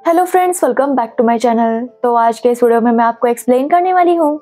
Hello friends, welcome back to my channel. तो आज के इस वीडियो में मैं आपको एक्सप्लेन करने वाली हूँ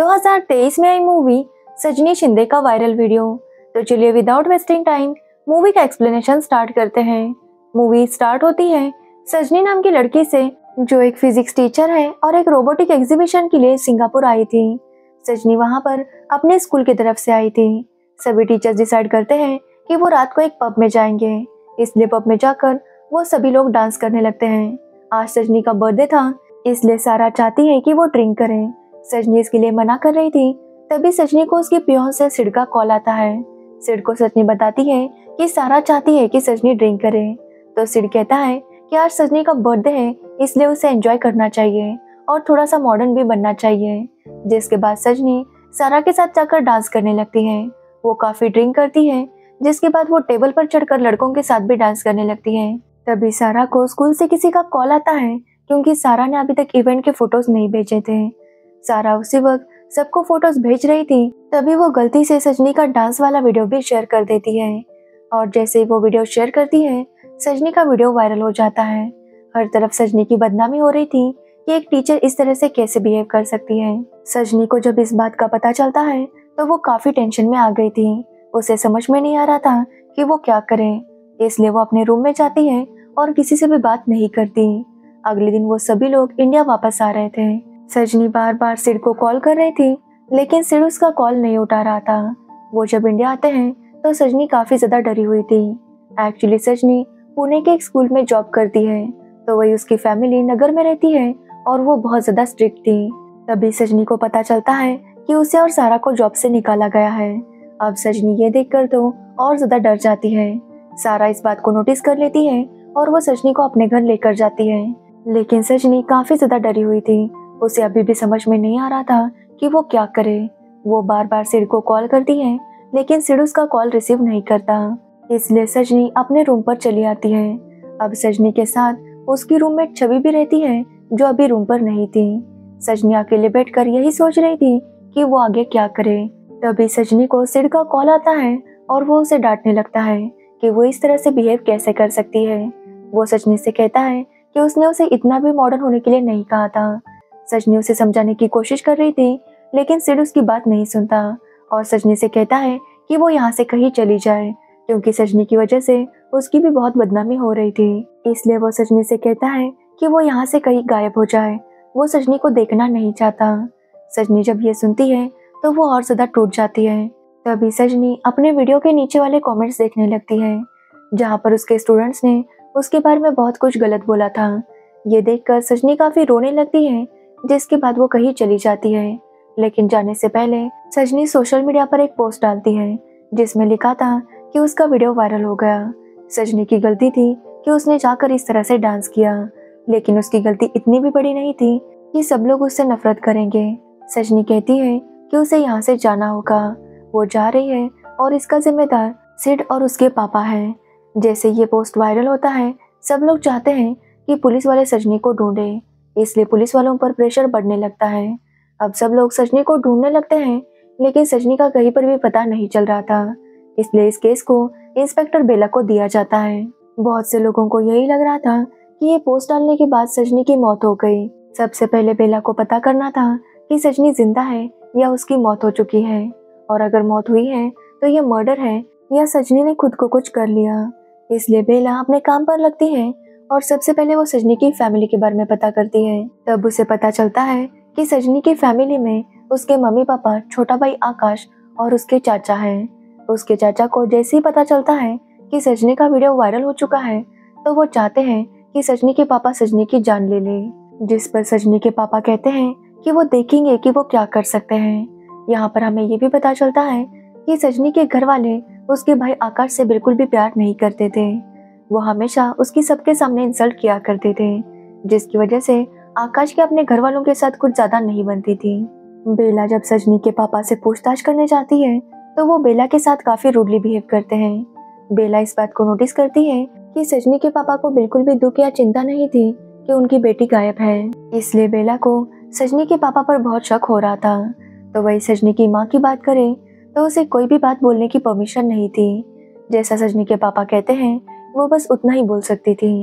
2023 में आई मूवी सजनी शिंदे का वायरल वीडियो। तो चलिए विदाउट वेस्टिंग टाइम मूवी का एक्सप्लेनेशन स्टार्ट करते हैं। मूवी स्टार्ट होती है सजनी नाम की लड़की से, जो एक फिजिक्स टीचर है और एक रोबोटिक एग्जीबिशन के लिए सिंगापुर आई थी। सजनी वहाँ पर अपने स्कूल की तरफ से आई थी। सभी टीचर्स डिसाइड करते हैं कि वो रात को एक पब में जाएंगे, इसलिए पब में जाकर वो सभी लोग डांस करने लगते हैं। आज सजनी का बर्थडे था, इसलिए सारा चाहती है कि वो ड्रिंक करे। सजनी इसके लिए मना कर रही थी। तभी सजनी को उसके पियोन से सिड का कॉल आता है। सिड को सजनी बताती है कि सारा चाहती है कि सजनी ड्रिंक करे। तो सिड कहता है कि आज सजनी का बर्थडे है, इसलिए उसे एंजॉय करना चाहिए और थोड़ा सा मॉडर्न भी बनना चाहिए। जिसके बाद सजनी सारा के साथ जाकर डांस करने लगती है। वो काफी ड्रिंक करती है, जिसके बाद वो टेबल पर चढ़कर लड़कों के साथ भी डांस करने लगती है। तभी सारा को स्कूल से किसी का कॉल आता है, क्योंकि सारा ने अभी तक इवेंट के फोटोज नहीं भेजे थे। सारा उसी वक्त सबको फोटोज भेज रही थी। तभी वो गलती से सजनी का डांस वाला वीडियो भी शेयर कर देती है, और जैसे ही वो वीडियो शेयर करती है सजनी का वीडियो वायरल हो जाता है। हर तरफ सजनी की बदनामी हो रही थी कि एक टीचर इस तरह से कैसे बिहेव कर सकती है। सजनी को जब इस बात का पता चलता है तो वो काफी टेंशन में आ गई थी। उसे समझ में नहीं आ रहा था कि वो क्या करे, इसलिए वो अपने रूम में जाती है और किसी से भी बात नहीं करती। अगले दिन वो सभी लोग इंडिया वापस आ रहे थे। सजनी बार बार सिड को कॉल कर रही थी, लेकिन सिड उसका कॉल नहीं उठा रहा था। वो जब इंडिया आते हैं तो सजनी काफी ज्यादा डरी हुई थी। एक्चुअली सजनी पुणे के एक स्कूल में जॉब करती है, तो वही उसकी फैमिली नगर में रहती है और वो बहुत ज्यादा स्ट्रिक्ट थी। तभी सजनी को पता चलता है कि उसे और सारा को जॉब से निकाला गया है। अब सजनी ये देखकर तो और ज्यादा डर जाती है। सारा इस बात को नोटिस कर लेती है और वो सजनी को अपने घर लेकर जाती है, लेकिन सजनी काफी ज्यादा डरी हुई थी। उसे अभी भी समझ में नहीं आ रहा था कि वो क्या करे। वो बार बार सिड को कॉल करती है, लेकिन सिड उसका कॉल रिसीव नहीं करता, इसलिए सजनी अपने रूम पर चली आती है। अब सजनी के साथ उसकी रूममेट छवि भी रहती है, जो अभी रूम पर नहीं थी। सजनी अकेले बैठकर यही सोच रही थी कि वो आगे क्या करे। तभी सजनी को सिड का कॉल आता है और वो उसे डांटने लगता है कि वो इस तरह से बिहेव कैसे कर सकती है। वो सजनी से कहता है कि उसने उसे इतना भी मॉडर्न होने के लिए नहीं कहा था। सजनी उसे समझाने की कोशिश कर रही थी, लेकिन सिड उसकी बात नहीं सुनता और सजनी से कहता है कि वो यहाँ से कहीं चली जाए, क्योंकि सजनी की वजह से उसकी भी बहुत बदनामी हो रही थी। इसलिए वो सजनी से कहता है कि वो यहाँ से कहीं गायब हो जाए। वो सजनी को देखना नहीं चाहता। सजनी जब ये सुनती है तो वो और ज्यादा टूट जाती है। तभी सजनी अपने वीडियो के नीचे वाले कमेंट्स देखने लगती है, जहाँ पर उसके स्टूडेंट्स ने उसके बारे में बहुत कुछ गलत बोला था। ये देखकर सजनी काफी रोने लगती है, जिसके बाद वो कहीं चली जाती है। लेकिन जाने से पहले सजनी सोशल मीडिया पर एक पोस्ट डालती है, जिसमें लिखा था कि उसका वीडियो वायरल हो गया। सजनी की गलती थी कि उसने जाकर इस तरह से डांस किया, लेकिन उसकी गलती इतनी भी बड़ी नहीं थी कि सब लोग उससे नफरत करेंगे। सजनी कहती है कि उसे यहाँ से जाना होगा। वो जा रही है और इसका जिम्मेदार सिड और उसके पापा है। जैसे ये पोस्ट वायरल होता है, सब लोग चाहते हैं कि पुलिस वाले सजनी को ढूंढे, इसलिए पुलिस वालों पर प्रेशर बढ़ने लगता है। अब सब लोग सजनी को ढूंढने लगते हैं, लेकिन सजनी का कहीं पर भी पता नहीं चल रहा था, इसलिए इस केस को इंस्पेक्टर बेला को दिया जाता है। बहुत से लोगों को यही लग रहा था कि ये पोस्ट डालने के बाद सजनी की मौत हो गई। सबसे पहले बेला को पता करना था कि सजनी जिंदा है या उसकी मौत हो चुकी है, और अगर मौत हुई है तो ये मर्डर है या सजनी ने खुद को कुछ कर लिया। इसलिए बेला अपने काम पर लगती है और सबसे पहले वो सजनी की फैमिली के बारे में पता करती है। तब उसे पता चलता है कि सजनी की फैमिली में उसके मम्मी पापा, छोटा भाई आकाश और उसके चाचा हैं। उसके चाचा को जैसे ही पता चलता है कि सजनी का वीडियो वायरल हो चुका है, तो वो चाहते हैं कि सजनी के पापा सजनी की जान ले ले। जिस पर सजनी के पापा कहते हैं कि वो देखेंगे कि वो क्या कर सकते हैं। यहाँ पर हमें ये भी पता चलता है कि सजनी के घर वाले उसके भाई आकाश से बिल्कुल भी प्यार नहीं करते थे। वो हमेशा उसकी सबके सामने इंसल्ट किया करते थे, जिसकी वजह से आकाश के अपने घर वालों के साथ कुछ ज्यादा नहीं बनती थी। बेला जब सजनी के पापा से पूछताछ करने जाती है, तो वो बेला के साथ काफी रूडली बिहेव करते हैं। बेला इस बात को नोटिस करती है कि सजनी के पापा को बिल्कुल भी दुख या चिंता नहीं थी कि उनकी बेटी गायब है, इसलिए बेला को सजनी के पापा पर बहुत शक हो रहा था। तो वही सजनी की माँ की बात करे तो उसे कोई भी बात बोलने की परमिशन नहीं थी। जैसा सजनी के पापा कहते हैं वो बस उतना ही बोल सकती थी।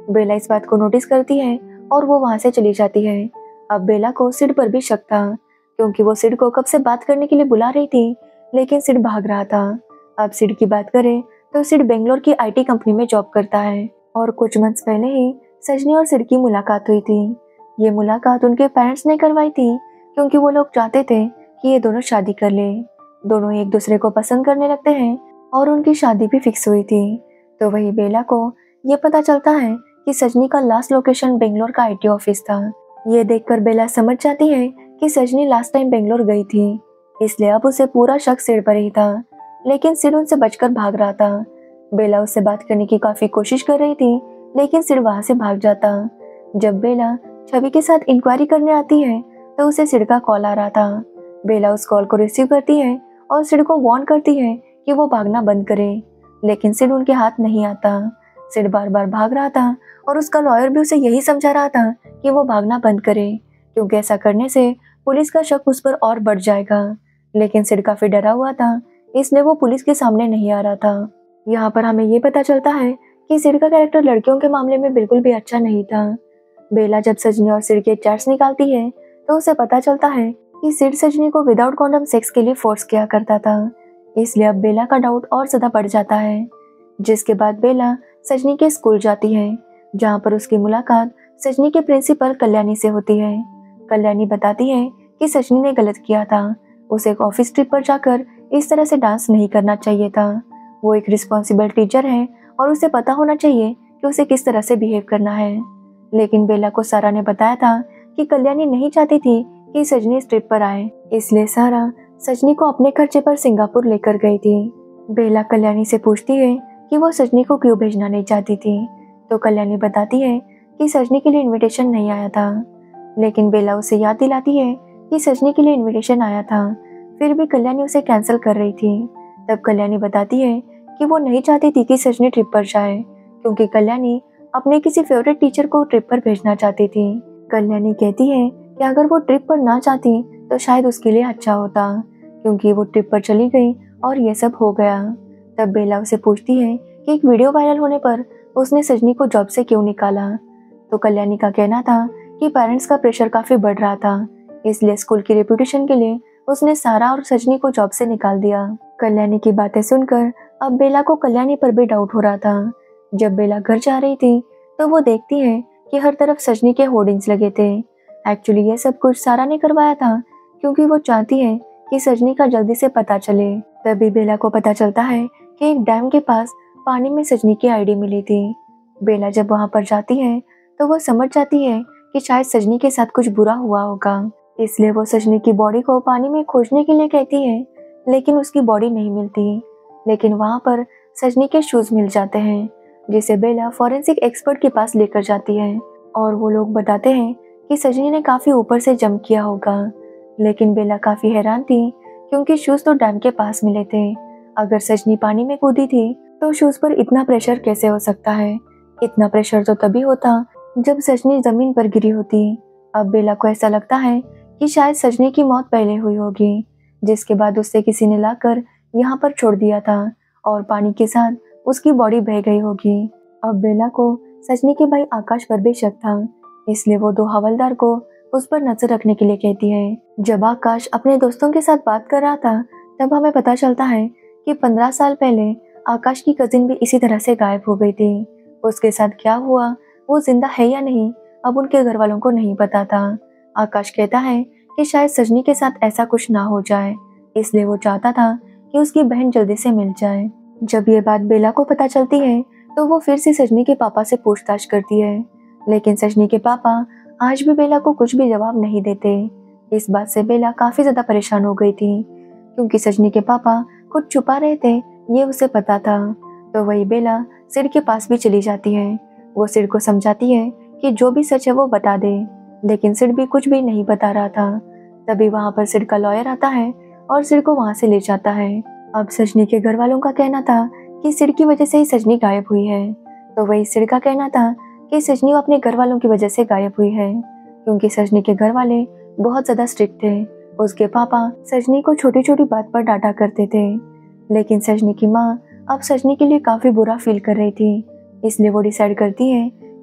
बेला इस बात को नोटिस करती है और वो वहाँ से चली जाती है। अब बेला को सिड पर भी शक था, क्योंकि वो सिड को कब से बात करने के लिए बुला रही थी, लेकिन सिड भाग रहा था। अब सिड की बात करें तो सिड बेंगलोर की IT कंपनी में जॉब करता है और कुछ मंथ्स पहले ही सजनी और सिड की मुलाकात हुई थी। ये मुलाकात उनके पेरेंट्स ने करवाई थी, क्योंकि वो लोग चाहते थे कि ये दोनों शादी कर ले। दोनों एक दूसरे को पसंद करने लगते हैं और उनकी शादी भी फिक्स हुई थी। तो वही बेला को ये पता चलता है कि सजनी का लास्ट लोकेशन बेंगलोर का IT ऑफिस था। ये देखकर बेला समझ जाती है कि सजनी लास्ट टाइम बेंगलोर गई थी, इसलिए अब उसे पूरा शक सिड पर ही था, लेकिन सिड उनसे बचकर भाग रहा था। बेला उससे बात करने की काफी कोशिश कर रही थी, लेकिन सिड वहां से भाग जाता। जब बेला छवि के साथ इंक्वायरी करने आती है तो उसे सिड का कॉल आ रहा था। बेला उस कॉल को रिसीव करती है और सिड को वार्न करती है कि वो भागना बंद करे, लेकिन सिड उनके हाथ नहीं आता। सिड बार बार भाग रहा था और उसका लॉयर भी उसे यही समझा रहा था कि वो भागना बंद करे, क्योंकि ऐसा करने से पुलिस का शक उस पर और बढ़ जाएगा। लेकिन सिड काफी डरा हुआ था, इसलिए वो पुलिस के सामने नहीं आ रहा था। यहाँ पर हमें ये पता चलता है कि सिड का कैरेक्टर लड़कियों के मामले में बिल्कुल भी अच्छा नहीं था। बेला जब सजनी और सिड के चैट्स निकालती है तो उसे पता चलता है कि सिड सजनी को विदाउट कॉन्डम सेक्स के लिए फोर्स किया करता था, इसलिए अब बेला का डाउट और ज्यादा बढ़ जाता है। जिसके बाद बेला सजनी के स्कूल जाती है, जहाँ पर उसकी मुलाकात सजनी के प्रिंसिपल कल्याणी से होती है। कल्याणी बताती है कि सजनी ने गलत किया था, उसे एक ऑफिस ट्रिप पर जाकर इस तरह से डांस नहीं करना चाहिए था। वो एक रिस्पॉन्सिबल टीचर है और उसे पता होना चाहिए कि उसे किस तरह से बिहेव करना है। लेकिन बेला को सारा ने बताया था कि कल्याणी नहीं चाहती थी कि सजनी इस ट्रिप पर आए, इसलिए सारा सजनी को अपने खर्चे पर सिंगापुर लेकर गई थी। बेला कल्याणी से पूछती है कि वो सजनी को क्यों भेजना नहीं चाहती थी, तो कल्याणी बताती है कि सजनी के लिए इनविटेशन नहीं आया था। लेकिन बेला उसे याद दिलाती है कि सजनी के लिए इनविटेशन आया था, फिर भी कल्याणी उसे कैंसिल कर रही थी। तब कल्याणी बताती है कि वो नहीं चाहती थी कि सजनी ट्रिप पर जाए, क्योंकि कल्याणी अपने किसी फेवरेट टीचर को ट्रिप पर भेजना चाहती थी। कल्याणी कहती है कि अगर वो ट्रिप पर ना चाहती तो शायद उसके लिए अच्छा होता, क्योंकि वो ट्रिप पर चली गई और ये सब हो गया। तब बेला उसे पूछती है कि एक वीडियो वायरल होने पर उसने सजनी को जॉब से क्यों निकाला, तो कल्याणी का कहना था कि पेरेंट्स का प्रेशर काफी बढ़ रहा था, इसलिए स्कूल की रेपुटेशन के लिए उसने सारा और सजनी को जॉब से निकाल दिया। कल्याणी की बातें सुनकर अब बेला को कल्याणी पर भी डाउट हो रहा था। जब बेला घर जा रही थी तो वो देखती है कि हर तरफ सजनी के होर्डिंग्स लगे थे। एक्चुअली ये सब कुछ सारा ने करवाया था, क्योंकि वो चाहती है कि सजनी का जल्दी से पता चले। तभी बेला को पता चलता है कि एक डैम के पास पानी में सजनी की ID मिली थी। बेला जब वहां पर जाती है तो वो समझ जाती है कि शायद सजनी के साथ कुछ बुरा हुआ होगा, इसलिए वो सजनी की बॉडी को पानी में खोजने के लिए कहती है, लेकिन उसकी बॉडी नहीं मिलती। लेकिन वहां पर सजनी के शूज मिल जाते हैं, जिसे बेला फॉरेंसिक एक्सपर्ट के पास लेकर जाती है और वो लोग बताते हैं कि सजनी ने काफी ऊपर से जंप किया होगा। लेकिन बेला काफी हैरान थी, क्योंकि शूज तो डैम के पास मिले थे। अगर सजनी पानी में कूदी थी तो शूज पर इतना प्रेशर कैसे हो सकता है? इतना प्रेशर तो तभी होता जब सजनी जमीन पर गिरी होती। अब बेला को ऐसा लगता है कि शायद सजनी की मौत पहले हुई होगी, जिसके बाद उससे किसी ने लाकर यहाँ पर छोड़ दिया था और पानी के साथ उसकी बॉडी बह गई होगी। अब बेला को सजनी के भाई आकाश पर भी शक था, इसलिए वो 2 हवलदार को उस पर नजर रखने के लिए कहती है। जब आकाश अपने दोस्तों के साथ बात कर रहा था तब हमें पता चलता है कि 15 साल पहले आकाश की कजिन भी इसी तरह से गायब हो गई थी। उसके साथ क्या हुआ, वो जिंदा है या नहीं, अब उनके घर वालों को नहीं पता था। आकाश कहता है कि शायद सजनी के साथ ऐसा कुछ ना हो जाए, इसलिए वो चाहता था कि उसकी बहन जल्दी से मिल जाए। जब ये बात बेला को पता चलती है तो वो फिर से सजनी के पापा से पूछताछ करती है, लेकिन सजनी के पापा आज भी बेला को कुछ भी जवाब नहीं देते। इस बात से बेला काफी ज्यादा परेशान हो गई थी, क्योंकि सजनी के पापा कुछ छुपा रहे थे, ये उसे पता था। तो वही बेला सिड के पास भी चली जाती है। वो सिड को समझाती है कि जो भी सच है वो बता दे, लेकिन सिड भी कुछ भी नहीं बता रहा था। तभी वहां पर सिड का लॉयर आता है और सिड को वहां से ले जाता है। अब सजनी के घर वालों का कहना था कि सिड की वजह से ही सजनी गायब हुई है, तो वही सिड का कहना था कि सजनी अपने घर वालों की वजह से गायब हुई है, क्योंकि सजनी के घर वाले बहुत ज्यादा स्ट्रिक्ट थे। उसके पापा सजनी को छोटी छोटी बात पर डांटा करते थे, लेकिन सजनी की माँ अब सजनी के लिए काफी बुरा फील कर रही थी, इसलिए वो डिसाइड करती है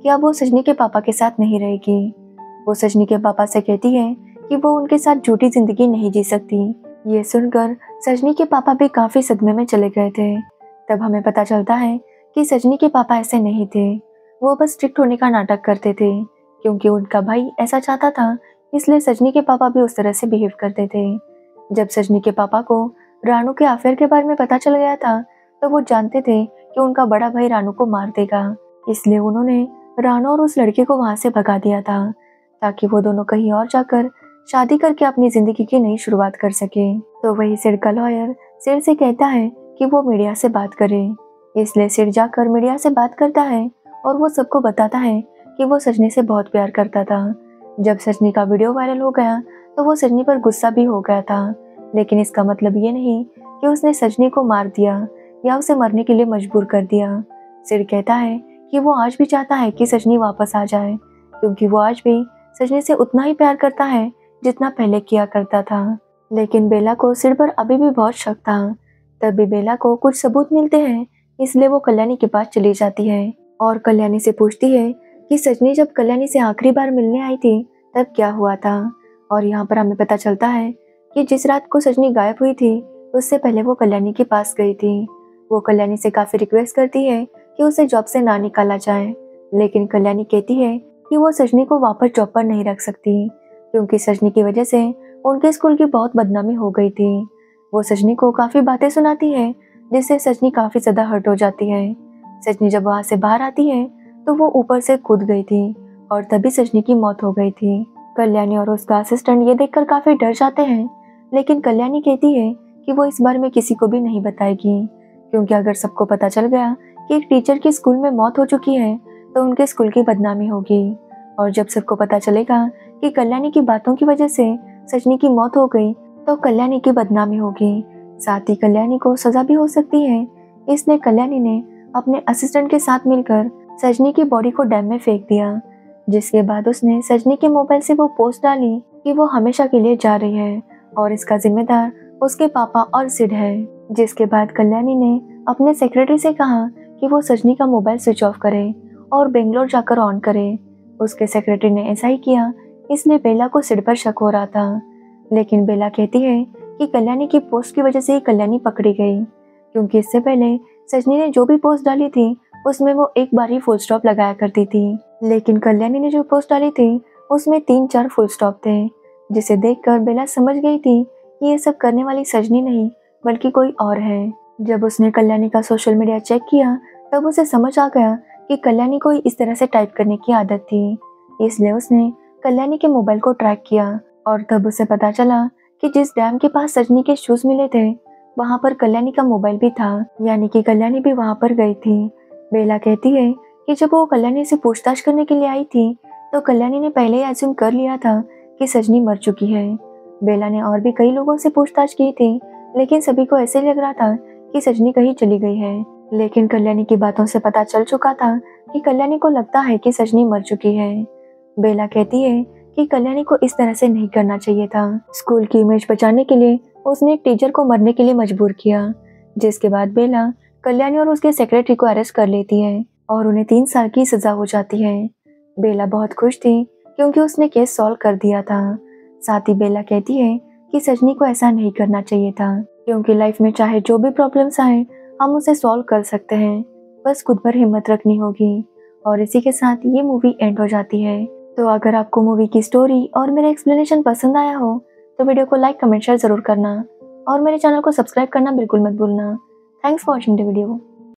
कि अब वो सजनी के पापा के साथ नहीं रहेगी। वो सजनी के पापा से कहती है कि वो उनके साथ झूठी जिंदगी नहीं जी सकती। ये सुनकर सजनी के पापा भी काफी सदमे में चले गए थे। तब हमें पता चलता है कि सजनी के पापा ऐसे नहीं थे, वो बस स्ट्रिक्ट होने का नाटक करते थे क्योंकि उनका भाई ऐसा चाहता था, इसलिए सजनी के पापा भी उस तरह से बिहेव करते थे। जब सजनी के पापा को रानू के अफेयर के बारे में पता चल गया था तो वो जानते थे कि उनका बड़ा भाई रानू को मार देगा, इसलिए उन्होंने रानू और उस लड़के को वहां से भगा दिया था ताकि वो दोनों कहीं और जाकर शादी करके अपनी जिंदगी की नई शुरुआत कर सके। तो वही सिड का लॉयर सिड से कहता है कि वो मीडिया से बात करे, इसलिए सिड जाकर मीडिया से बात करता है और वो सबको बताता है कि वो सजनी से बहुत प्यार करता था। जब सजनी का वीडियो वायरल हो गया तो वो सजनी पर गुस्सा भी हो गया था, लेकिन इसका मतलब ये नहीं कि उसने सजनी को मार दिया या उसे मरने के लिए मजबूर कर दिया। सिड कहता है कि वो आज भी चाहता है कि सजनी वापस आ जाए क्योंकि वो आज भी सजनी से उतना ही प्यार करता है जितना पहले किया करता था। लेकिन बेला को सिड पर अभी भी बहुत शक था। तब भी बेला को कुछ सबूत मिलते हैं, इसलिए वो कल्याणी के पास चली जाती है और कल्याणी से पूछती है कि सजनी जब कल्याणी से आखिरी बार मिलने आई थी तब क्या हुआ था। और यहाँ पर हमें पता चलता है कि जिस रात को सजनी गायब हुई थी उससे पहले वो कल्याणी के पास गई थी। वो कल्याणी से काफी रिक्वेस्ट करती है कि उसे जॉब से ना निकाला जाए, लेकिन कल्याणी कहती है कि वो सजनी को वापस जॉब पर नहीं रख सकती क्योंकि सजनी की वजह से उनके स्कूल की बहुत बदनामी हो गई थी। वो सजनी को काफी बातें सुनाती है जिससे सजनी काफी ज्यादा हर्ट हो जाती है। सजनी जब वहां से बाहर आती है तो वो ऊपर से कूद गई थी और तभी सजनी की मौत हो गई थी। कल्याणी और उसका असिस्टेंट ये देखकर काफी डर जाते हैं, लेकिन कल्याणी कहती है कि वो इस बारे में किसी को भी नहीं बताएगी क्योंकि अगर सबको पता चल गया कि एक टीचर की स्कूल में मौत हो चुकी है तो उनके स्कूल की बदनामी होगी। और जब सबको पता चलेगा कि कल्याणी की बातों की वजह से सजनी की मौत हो गई तो कल्याणी की बदनामी होगी, साथ ही कल्याणी को सजा भी हो सकती है। इसलिए कल्याणी ने अपने असिस्टेंट के साथ मिलकर सजनी की बॉडी को डैम में फेंक दिया, जिसके बाद उसने सजनी के मोबाइल से वो पोस्ट डाली कि वो हमेशा के लिए जा रही है और इसका जिम्मेदार उसके पापा और सिड है। जिसके बाद कल्याणी ने अपने सेक्रेटरी से कहा कि वो सजनी का मोबाइल स्विच ऑफ करे और बेंगलोर जाकर ऑन करे। उसके सेक्रेटरी ने ऐसा ही किया, इसलिए बेला को सिड पर शक हो रहा था, लेकिन बेला कहती है कि कल्याणी की पोस्ट की वजह से ही कल्याणी पकड़ी गई क्योंकि इससे पहले सजनी ने जो भी पोस्ट डाली थी उसमें वो एक बार ही फुल स्टॉप लगाया करती थी, लेकिन कल्याणी ने जो पोस्ट डाली थी उसमें 3-4 फुल स्टॉप थे, जिसे देखकर बेला समझ गई थी कि ये सब करने वाली सजनी नहीं बल्कि कोई और है। जब उसने कल्याणी का सोशल मीडिया चेक किया तब उसे समझ आ गया कि कल्याणी को इस तरह से टाइप करने की आदत थी, इसलिए उसने कल्याणी के मोबाइल को ट्रैक किया और तब उसे पता चला कि जिस डैम के पास सजनी के शूज मिले थे वहां पर कल्याणी का मोबाइल भी था, यानी कि कल्याणी भी वहां पर गई थी। बेला कहती है कि जब वो कल्याणी से पूछताछ करने के लिए आई थी तो कल्याणी ने पहले ही अज्यूम कर लिया था कि सजनी मर चुकी है। बेला ने और भी कई लोगों से पूछताछ की थी, लेकिन सभी को ऐसे लग रहा था कि सजनी कहीं चली गई है, लेकिन कल्याणी की बातों से पता चल चुका था कि कल्याणी को लगता है कि सजनी मर चुकी है। बेला कहती है कि कल्याणी को इस तरह से नहीं करना चाहिए था। स्कूल की इमेज बचाने के लिए उसने एक टीचर को मरने के लिए मजबूर किया, जिसके बाद बेला कल्याणी और उसके सेक्रेटरी को अरेस्ट कर लेती है और उन्हें 3 साल की सजा हो जाती है। बेला बहुत खुश थी क्योंकि उसने केस सॉल्व कर दिया था। साथ ही बेला कहती है कि सजनी को ऐसा नहीं करना चाहिए था क्योंकि लाइफ में चाहे जो भी प्रॉब्लम्स आए हम उसे सॉल्व कर सकते हैं, बस खुद पर हिम्मत रखनी होगी। और इसी के साथ ये मूवी एंड हो जाती है। तो अगर आपको मूवी की स्टोरी और मेरा एक्सप्लेनेशन पसंद आया हो तो वीडियो को लाइक, कमेंट, शेयर जरूर करना और मेरे चैनल को सब्सक्राइब करना बिल्कुल मत भूलना। Thanks for watching the video.